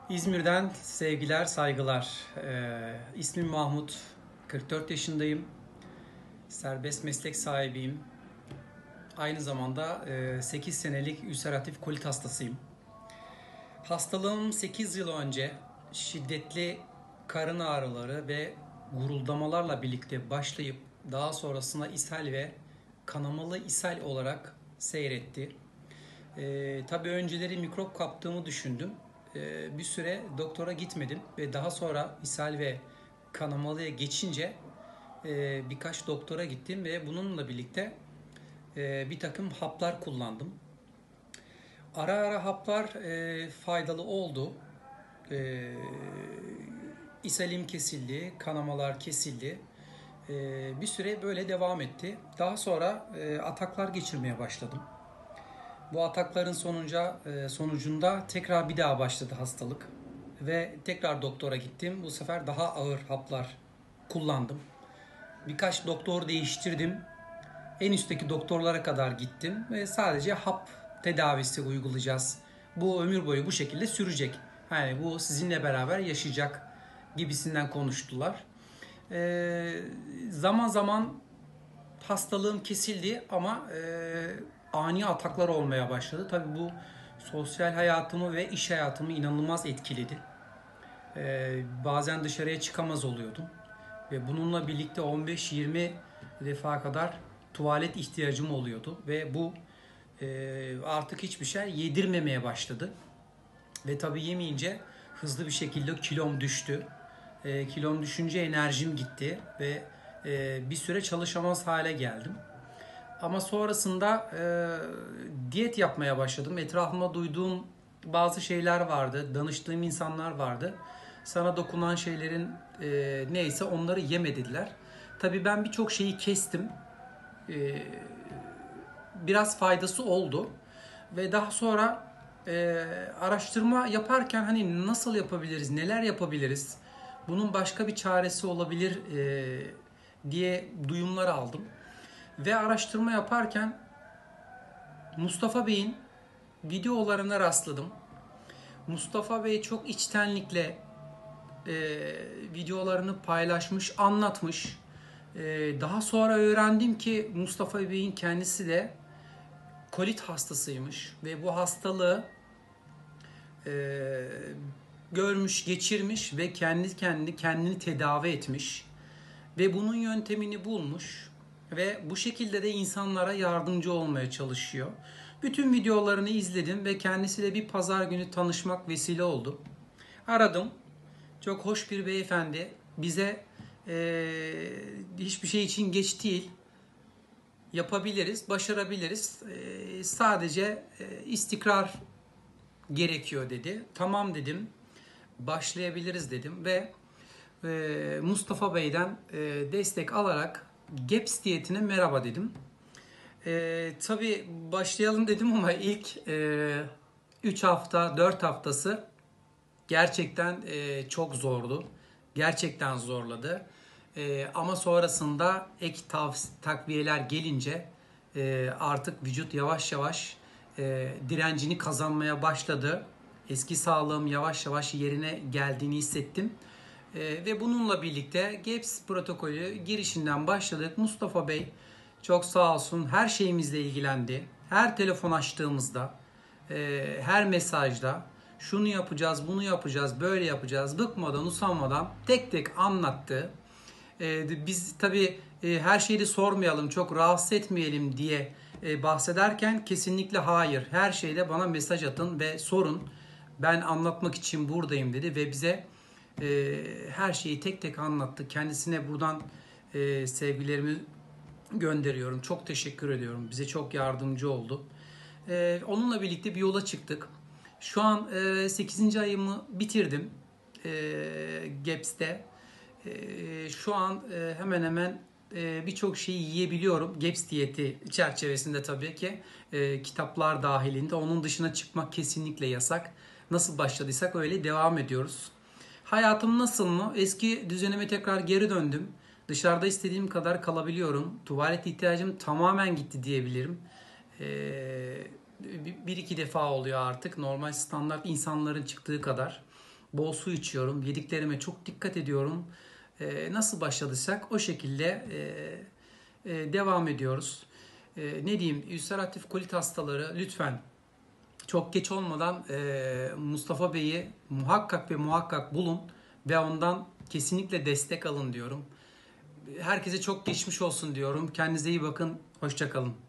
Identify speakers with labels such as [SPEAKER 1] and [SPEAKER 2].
[SPEAKER 1] İzmir'den sevgiler, saygılar. İsmim Mahmut, 44 yaşındayım. Serbest meslek sahibiyim. Aynı zamanda 8 senelik ülseratif kolit hastasıyım. Hastalığım 8 yıl önce şiddetli karın ağrıları ve guruldamalarla birlikte başlayıp daha sonrasında ishal ve kanamalı ishal olarak seyretti. Tabii önceleri mikrop kaptığımı düşündüm. Bir süre doktora gitmedim ve daha sonra ishal ve kanamalıya geçince birkaç doktora gittim ve bununla birlikte bir takım haplar kullandım. Ara ara haplar faydalı oldu. E, ishalim kesildi, kanamalar kesildi. Bir süre böyle devam etti. Daha sonra ataklar geçirmeye başladım. Bu atakların sonucunda tekrar bir daha başladı hastalık. Ve tekrar doktora gittim. Bu sefer daha ağır haplar kullandım. Birkaç doktor değiştirdim. En üstteki doktorlara kadar gittim. Ve sadece hap tedavisi uygulayacağız. Bu ömür boyu bu şekilde sürecek. Yani bu sizinle beraber yaşayacak gibisinden konuştular. Zaman zaman hastalığım kesildi ama ani ataklar olmaya başladı. Tabii bu sosyal hayatımı ve iş hayatımı inanılmaz etkiledi. Bazen dışarıya çıkamaz oluyordum. Ve bununla birlikte 15-20 defa kadar tuvalet ihtiyacım oluyordu. Ve bu artık hiçbir şey yedirmemeye başladı. Ve tabii yemeyince hızlı bir şekilde kilom düştü. Kilom düşünce enerjim gitti ve bir süre çalışamaz hale geldim. Ama sonrasında diyet yapmaya başladım. Etrafıma duyduğum bazı şeyler vardı, danıştığım insanlar vardı. Sana dokunan şeylerin neyse onları yeme dediler. Tabii ben birçok şeyi kestim. E, Biraz faydası oldu. Ve daha sonra araştırma yaparken hani nasıl yapabiliriz, neler yapabiliriz, bunun başka bir çaresi olabilir diye duyumlar aldım. Ve araştırma yaparken Mustafa Bey'in videolarına rastladım. Mustafa Bey çok içtenlikle e, videolarını paylaşmış, anlatmış. Daha sonra öğrendim ki Mustafa Bey'in kendisi de kolit hastasıymış ve bu hastalığı e, görmüş, geçirmiş ve kendini tedavi etmiş ve bunun yöntemini bulmuş ve bu şekilde de insanlara yardımcı olmaya çalışıyor. Bütün videolarını izledim ve kendisiyle bir pazar günü tanışmak vesile oldu. Aradım. Çok hoş bir beyefendi. Bize hiçbir şey için geç değil. Yapabiliriz, başarabiliriz. Sadece istikrar gerekiyor dedi. Tamam dedim. Başlayabiliriz dedim ve Mustafa Bey'den destek alarak GAPS diyetine merhaba dedim. Tabii başlayalım dedim ama ilk 3 hafta, 4 haftası gerçekten çok zordu. Gerçekten zorladı. Ama sonrasında ek takviyeler gelince artık vücut yavaş yavaş direncini kazanmaya başladı. Eski sağlığım yavaş yavaş yerine geldiğini hissettim. Ve bununla birlikte GAPS protokolü girişinden başladık. Mustafa Bey çok sağ olsun her şeyimizle ilgilendi. Her telefon açtığımızda, her mesajda şunu yapacağız, bunu yapacağız, böyle yapacağız, bıkmadan, usanmadan tek tek anlattı. Biz tabii her şeyi de sormayalım, çok rahatsız etmeyelim diye bahsederken kesinlikle hayır. Her şeyde bana mesaj atın ve sorun. Ben anlatmak için buradayım dedi ve bize her şeyi tek tek anlattı. Kendisine buradan sevgilerimi gönderiyorum. Çok teşekkür ediyorum. Bize çok yardımcı oldu. Onunla birlikte bir yola çıktık. Şu an 8. ayımı bitirdim GAPS'te. Şu an hemen hemen birçok şeyi yiyebiliyorum. GAPS diyeti çerçevesinde tabii ki. Kitaplar dahilinde. Onun dışına çıkmak kesinlikle yasak. Nasıl başladıysak öyle devam ediyoruz. Hayatım nasıl mı? Eski düzenime tekrar geri döndüm. Dışarıda istediğim kadar kalabiliyorum. Tuvalet ihtiyacım tamamen gitti diyebilirim. Bir iki defa oluyor artık. Normal standart insanların çıktığı kadar. Bol su içiyorum. Yediklerime çok dikkat ediyorum. Nasıl başladıysak o şekilde devam ediyoruz. Ne diyeyim? Ülseratif kolit hastaları lütfen çok geç olmadan Mustafa Bey'i muhakkak ve muhakkak bulun ve ondan kesinlikle destek alın diyorum. Herkese çok geçmiş olsun diyorum. Kendinize iyi bakın. Hoşça kalın.